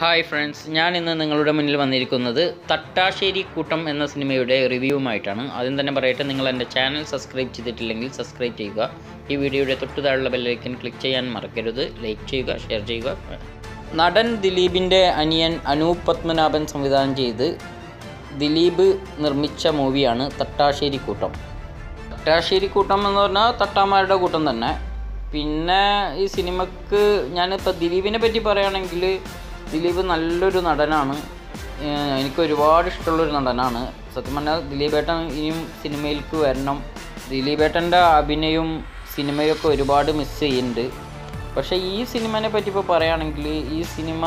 Hi friends, ഞാൻ ഇന്ന് നിങ്ങളുടെ മുന്നിൽ വന്നിരിക്കുന്നത് തട്ടാശ്ശേരി കൂട്ടം എന്ന സിനിമയുടെ റിവ്യൂവുമായിട്ടാണ്. ആദ്യം തന്നെ പറയട്ടെ, നിങ്ങൾ എൻ്റെ ചാനൽ സബ്സ്ക്രൈബ് ചെയ്തിട്ടില്ലെങ്കിൽ സബ്സ്ക്രൈബ് ചെയ്യുക. ഈ വീഡിയോയുടെ തൊട്ടുതാഴെയുള്ള ബെല്ലൈക്കൻ ക്ലിക്ക് ചെയ്യാൻ മറക്കരുത്. ലൈക്ക് ചെയ്യുക, ഷെയർ ചെയ്യുക. നടൻ ദിലീപിൻ്റെ അനിയൻ അനൂപ് പത്മനാഭൻ സംവിധാനം ചെയ്ത് ദിലീപ് നിർമ്മിച്ച മൂവിയാണ് തട്ടാശ്ശേരി കൂട്ടം. തട്ടാശ്ശേരി കൂട്ടം എന്ന് പറഞ്ഞാൽ തട്ടാമാരുടെ കൂട്ടം തന്നെ. പിന്നെ ഈ സിനിമക്ക് ഞാനിപ്പോൾ ദിലീപിനെ പറ്റി പറയുകയാണെങ്കിൽ, ദിലീപ് നല്ലൊരു നടനാണ്. എനിക്ക് ഒരുപാട് ഇഷ്ടമുള്ളൊരു നടനാണ്. സത്യം പറഞ്ഞാൽ ദിലീപേട്ടൻ ഇനിയും സിനിമയിലേക്ക് വരണം. ദിലീപേട്ടൻ്റെ അഭിനയവും സിനിമയൊക്കെ ഒരുപാട് മിസ് ചെയ്യുന്നുണ്ട്. പക്ഷേ ഈ സിനിമനെ പറ്റി ഇപ്പോൾ പറയുകയാണെങ്കിൽ, ഈ സിനിമ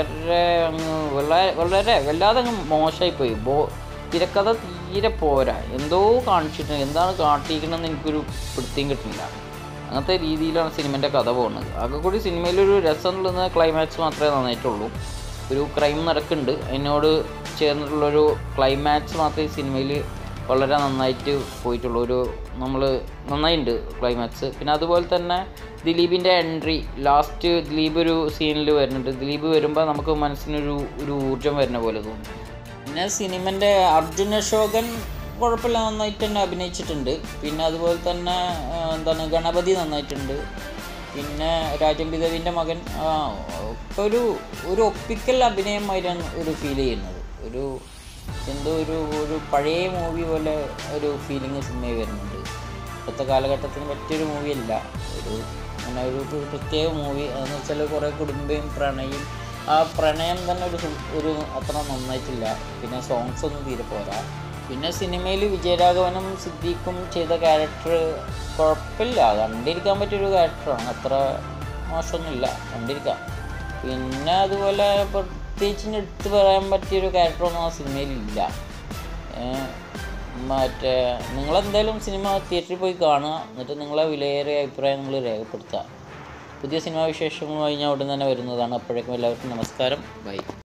വല്ലാതെ മോശമായിപ്പോയി. തിരക്കഥ തീരെ പോരാ. എന്തോ കാണിച്ചിട്ടുണ്ട്, എന്താണ് കാട്ടിയിരിക്കണമെന്ന് എനിക്കൊരു പിടുത്തം കിട്ടുന്നില്ല. അങ്ങനത്തെ രീതിയിലാണ് സിനിമേൻ്റെ കഥ പോകുന്നത്. ആകെ കൂടി സിനിമയിലൊരു രസം ഉള്ള ക്ലൈമാക്സ് മാത്രമേ നന്നായിട്ടുള്ളൂ. ഒരു ക്രൈം നടക്കുന്നുണ്ട്, അതിനോട് ചേർന്നിട്ടുള്ളൊരു ക്ലൈമാക്സ് മാത്രമേ ഈ സിനിമയിൽ വളരെ നന്നായിട്ട് പോയിട്ടുള്ളൂ. നന്നായിട്ടുണ്ട് ക്ലൈമാക്സ്. പിന്നെ അതുപോലെ തന്നെ ദിലീപിൻ്റെ എൻട്രി, ലാസ്റ്റ് ദിലീപ് ഒരു സീനിൽ വരുന്നുണ്ട്. ദിലീപ് വരുമ്പോൾ നമുക്ക് മനസ്സിനൊരു ഊർജ്ജം വരുന്ന പോലെ തോന്നും. പിന്നെ സിനിമൻ്റെ അർജുൻ അശോകൻ കുഴപ്പമില്ല, നന്നായിട്ട് തന്നെ അഭിനയിച്ചിട്ടുണ്ട്. പിന്നെ അതുപോലെ തന്നെ ഗണപതി നന്നായിട്ടുണ്ട്. പിന്നെ രാജംബിദേവിൻ്റെ മകൻ ഒരു ഒപ്പിക്കൽ അഭിനയമായിട്ടാണ് ഒരു ഫീൽ ചെയ്യുന്നത്. ഒരു പഴയ മൂവി പോലെ ഒരു ഫീലിംഗ് സിനിമയിൽ വരുന്നുണ്ട്. ഇപ്പോഴത്തെ കാലഘട്ടത്തിന് പറ്റിയൊരു മൂവിയല്ല. ഒരു പ്രത്യേക മൂവി. അതെന്ന് വെച്ചാൽ കുറേ കുടുംബയും പ്രണയം, ആ പ്രണയം തന്നെ ഒരു അത്ര നന്നായിട്ടില്ല. പിന്നെ സോങ്സ് ഒന്നും തീരെ പോരാ. പിന്നെ സിനിമയിൽ വിജയരാഘവനും സിദ്ദീഖും ചെയ്ത ക്യാരക്ടർ കുഴപ്പമില്ല, കണ്ടിരിക്കാൻ പറ്റിയൊരു ക്യാരക്ടറാണ്. അത്ര മോശമൊന്നുമില്ല, കണ്ടിരിക്കാം. പിന്നെ അതുപോലെ പ്രത്യേകിച്ച് എടുത്ത് പറയാൻ പറ്റിയൊരു ക്യാരക്ടറൊന്നും ആ സിനിമയിലില്ല. നിങ്ങളെന്തായാലും സിനിമ തിയേറ്ററിൽ പോയി കാണുക. എന്നിട്ട് നിങ്ങളെ വിലയേറിയ അഭിപ്രായം നിങ്ങൾ രേഖപ്പെടുത്തുക. പുതിയ സിനിമാ വിശേഷങ്ങളുമായി ഞാൻ ഉടൻ തന്നെ വരുന്നതാണ്. അപ്പോഴേക്കും എല്ലാവർക്കും നമസ്കാരം, ബൈ.